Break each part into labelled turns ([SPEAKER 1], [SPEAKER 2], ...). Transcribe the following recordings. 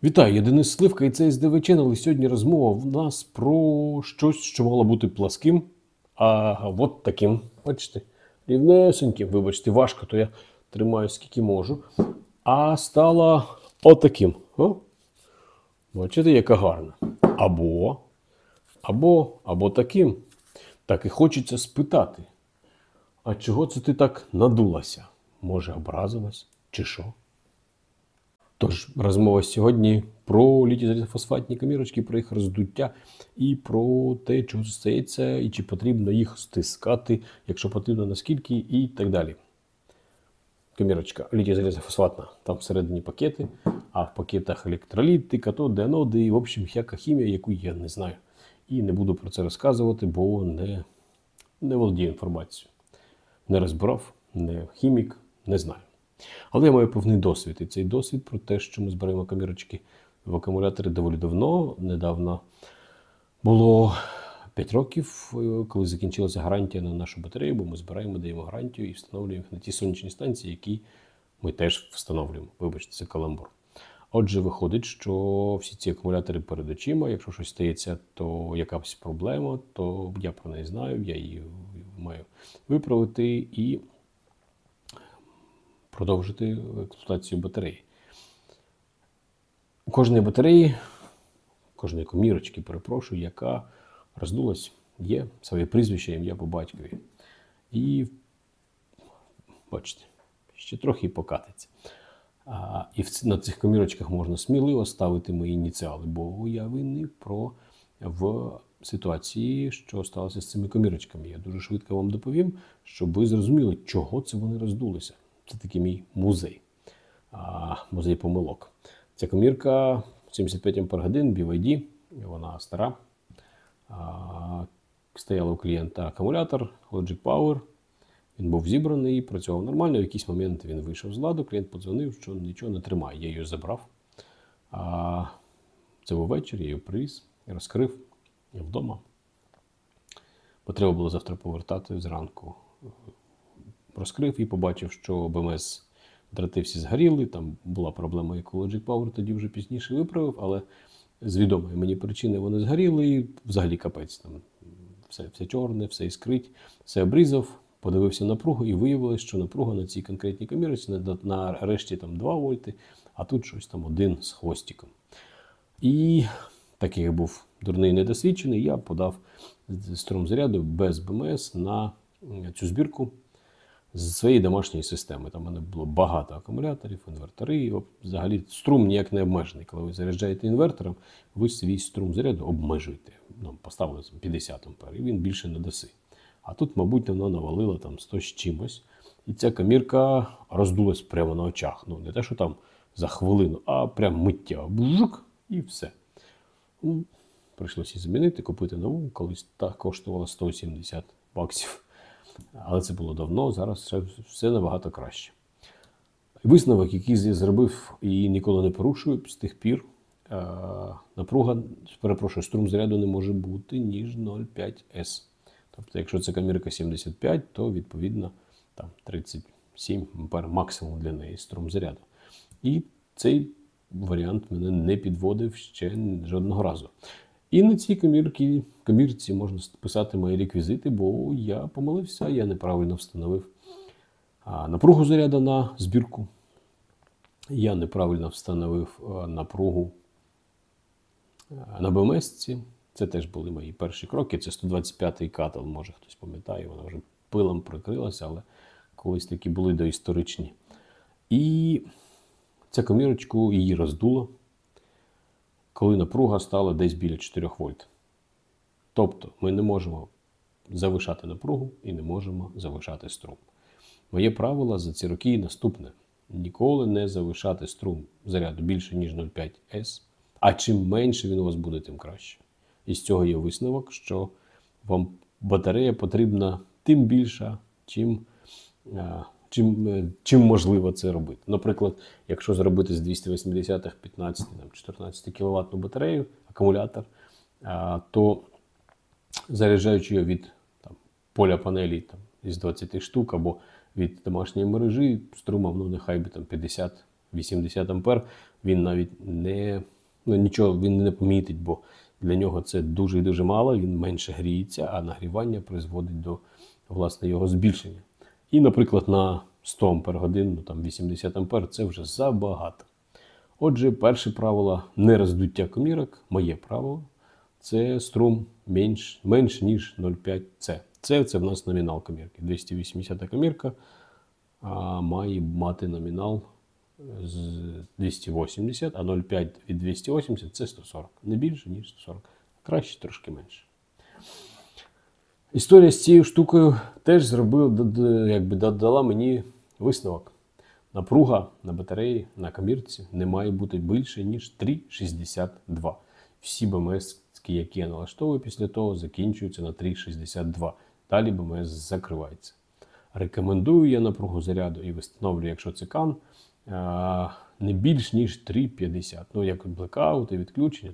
[SPEAKER 1] Вітаю, я Денис Сливка і це СДВ Channel. І сьогодні розмова в нас про щось, що мало бути пласким, а от таким, бачите, рівнесеньким, вибачте, важко, то я тримаю скільки можу, а стала отаким. О? Бачите, яка гарна. Або таким. Так і хочеться спитати, а чого це ти так надулася? Може, образилась, чи що? Тож, розмова сьогодні про літій-залізофосфатні камірочки, про їх роздуття і про те, чого це стається, і чи потрібно їх стискати, якщо потрібно, наскільки, і так далі. Камірочка літій-залізофосфатна, там всередині пакети, а в пакетах електроліти, катоди, аноди, і, в общем, всяка хімія, яку я не знаю. І не буду про це розказувати, бо не володію інформацією. Не розбирав, не хімік, не знаю. Але я маю певний досвід. І цей досвід про те, що ми збираємо камірочки в акумулятори доволі давно. Недавно було 5 років, коли закінчилася гарантія на нашу батарею, бо ми збираємо, даємо гарантію і встановлюємо їх на ті сонячні станції, які ми теж встановлюємо. Вибачте, це каламбур. Отже, виходить, що всі ці акумулятори перед очима, якщо щось стається, то якась проблема, то я про неї знаю, я її маю виправити і продовжити експлуатацію батареї. У кожної батареї, кожної комірочки, перепрошую, яка роздулась, є своє прізвище, ім'я по батькові. І, бачите, ще трохи і покатиться. І на цих комірочках можна сміливо ставити мої ініціали, бо я винний в ситуації, що сталося з цими комірочками. Я дуже швидко вам доповім, щоб ви зрозуміли, чого це вони роздулися. Це такий мій музей. Музей помилок. Ця комірка 75 Ах BYD, вона стара. Стояла у клієнта акумулятор Logic Power. Він був зібраний, працював нормально. В якийсь момент він вийшов з ладу, клієнт подзвонив, що нічого не тримає. Я її забрав. Це був вечір, я її привіз, розкрив вдома. Бо треба було завтра повертати зранку. Розкрив і побачив, що БМС дроти всі згоріли, там була проблема, яку Logic Power тоді вже пізніше виправив, але з відомої мені причини вони згоріли і взагалі капець. Там все чорне, все іскрить, все обрізав, подивився напругу і виявилось, що напруга на цій конкретній камірці на решті там 2 вольти, а тут щось там 1 з хвостиком. І так як я був дурний недосвідчений, я подав струм заряду без БМС на цю збірку з своєї домашньої системи. Там у мене було багато акумуляторів, інвертори. Взагалі струм ніяк не обмежений. Коли ви заряджаєте інвертором, ви свій струм заряду обмежуєте. Поставили 50 А, і він більше не даси. А тут, мабуть, воно навалило там 100 з чимось. І ця камірка роздулась прямо на очах. Ну, не те, що там за хвилину, а прям миттєво. Бжук, і все. Прийшлося її замінити, купити нову. Колись так коштувало 170 баксів. Але це було давно, зараз все набагато краще. Висновок, який я зробив і ніколи не порушую з тих пір, напруга, струм заряду не може бути ніж 0,5 С. Тобто, якщо це камірка 75, то відповідно там 37 А максимум для неї струм заряду. І цей варіант мене не підводив ще жодного разу. І на цій камірці можна писати мої реквізити, бо я помилився, я неправильно встановив напругу заряду на збірку. Я неправильно встановив напругу на БМС-ці. Це теж були мої перші кроки. Це 125-й катал, може хтось пам'ятає, вона вже пилом прикрилася, але колись такі були доісторичні. І цю камірочку її роздуло, коли напруга стала десь біля 4 вольт. Тобто ми не можемо завишати напругу і не можемо завишати струм. Моє правило за ці роки наступне. Ніколи не завишати струм заряду більше, ніж 0,5 С. А чим менше він у вас буде, тим краще. І з цього є висновок, що вам батарея потрібна тим більша, чим можливо це робити. Наприклад, якщо зробити з 280-х 15-14 кВт батарею, акумулятор, то заряджаючи його від поля панелі із 20 штук або від домашньої мережі, струмом, нехай би 50 80 ампер, він навіть нічого він не помітить, бо для нього це дуже і дуже мало, він менше гріється, а нагрівання призводить до, власне, його збільшення. І, наприклад, на 100 ампер годин, там 80 ампер, це вже забагато. Отже, перше правило – не роздуття комірок, моє правило, це струм менш ніж 0,5 С. Це в нас номінал комірки. 280 комірка має мати номінал з 280, а 0,5 від 280 – це 140. Не більше, ніж 140. Краще трошки менше. Історія з цією штукою теж дала мені висновок. Напруга на батареї, на комірці не має бути більше, ніж 3,62. Всі БМС, які я налаштовую після того, закінчуються на 3,62. Далі БМС закривається. Рекомендую я напругу заряду і встановлюю, якщо це CAN, не більш ніж 3,50. Як блекаут і відключення,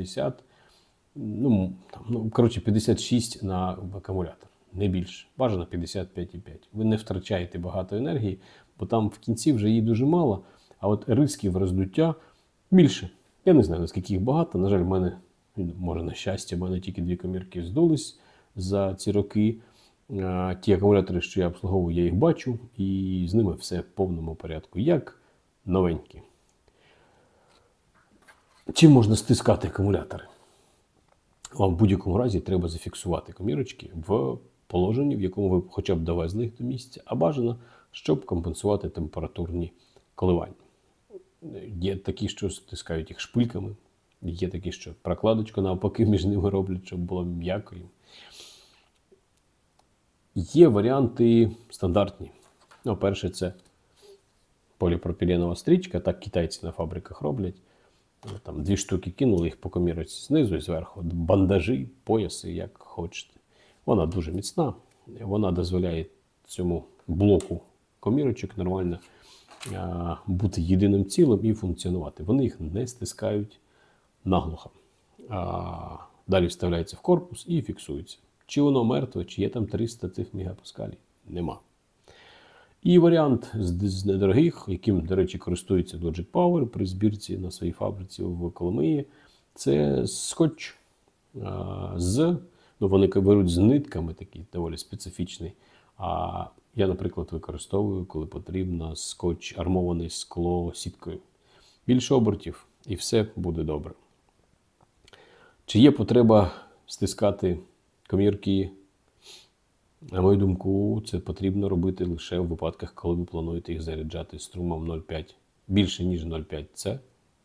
[SPEAKER 1] 3,50. 56 на акумулятор. Не більше. Бажано 55,5. Ви не втрачаєте багато енергії, бо там в кінці вже її дуже мало, а от ризиків роздуття більше. Я не знаю, наскільки їх багато. На жаль, в мене, може на щастя, в мене тільки 2 комірки здулись за ці роки. Ті акумулятори, що я обслуговую, я їх бачу, і з ними все в повному порядку, як новенькі. Чим можна стискати акумулятори? Вам в будь-якому разі треба зафіксувати комірочки в положенні, в якому ви хоча б довезли їх до місця, а бажано, щоб компенсувати температурні коливання. Є такі, що стискають їх шпильками, є такі, що прокладочку навпаки між ними роблять, щоб було м'яко. Є варіанти стандартні. Перше, це поліпропіленова стрічка, так китайці на фабриках роблять. Там 2 штуки кинули, їх по комірочці знизу і зверху. Бандажі, пояси, як хочете. Вона дуже міцна, вона дозволяє цьому блоку комірочок нормально бути єдиним цілим і функціонувати. Вони їх не стискають наглухо. Далі вставляється в корпус і фіксується. Чи воно мертве, чи є там 300 цих мегапаскалів? Нема. І варіант з недорогих, яким, до речі, користується Logic Power при збірці на своїй фабриці в Коломиї, це скотч. Вони беруть з нитками, такий доволі специфічний. А я, наприклад, використовую, коли потрібно, скотч армований скло сіткою. Більше обертів і все буде добре. Чи є потреба стискати комірки? На мою думку, це потрібно робити лише в випадках, коли ви плануєте їх заряджати струмом 0,5, більше ніж 0,5 С.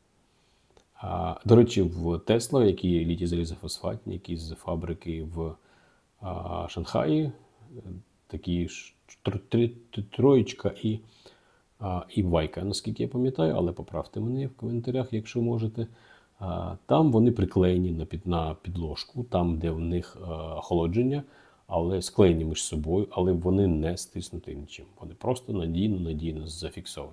[SPEAKER 1] До речі, в Tesla, які літій залізофосфатні, які з фабрики в Шанхаї, такі троєчка і Вайка, наскільки я пам'ятаю, але поправте мене в коментарях, якщо можете. Там вони приклеєні на підложку, там, де в них охолодження, але склеєні між собою, але вони не стиснуті нічим. Вони просто надійно зафіксовані.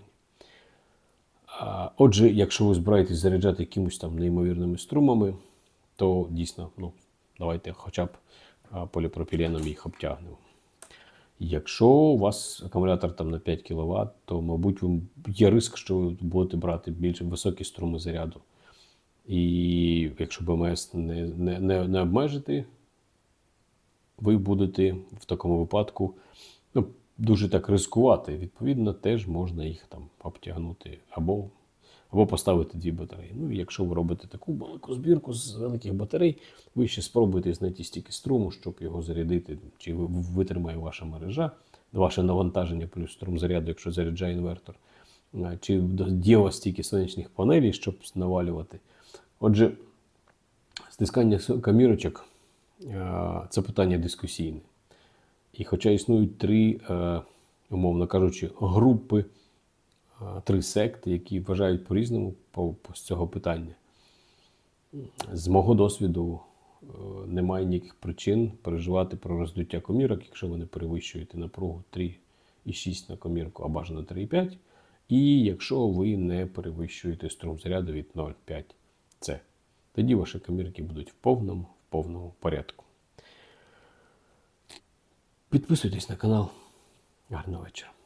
[SPEAKER 1] Отже, якщо ви збираєтесь заряджати якимось там неймовірними струмами, то дійсно, давайте хоча б поліпропіленом їх обтягнемо. Якщо у вас акумулятор там на 5 кВт, то, мабуть, є ризик, що ви будете брати більш високі струми заряду. І якщо БМС не обмежити, ви будете в такому випадку дуже так ризикувати. Відповідно, теж можна їх там обтягнути або поставити 2 батареї. Якщо ви робите таку велику збірку з великих батарей, ви ще спробуйте знайти стільки струму, щоб його зарядити, чи витримає ваша мережа, ваше навантаження плюс струм заряду, якщо заряджає інвертор, чи є у вас стільки сонячних панелей, щоб навалювати. Отже, стискання комірочок – це питання дискусійне. І хоча існують 3, умовно кажучи, групи, 3 секти, які вважають по-різному з цього питання. З мого досвіду немає ніяких причин переживати про роздуття комірок, якщо ви не перевищуєте напругу 3,6 на комірку, а бажано 3,5. І якщо ви не перевищуєте струм заряду від 0,5 С. Тоді ваші комірки будуть в повному порядку. Підписуйтесь на канал. Гарного вечора.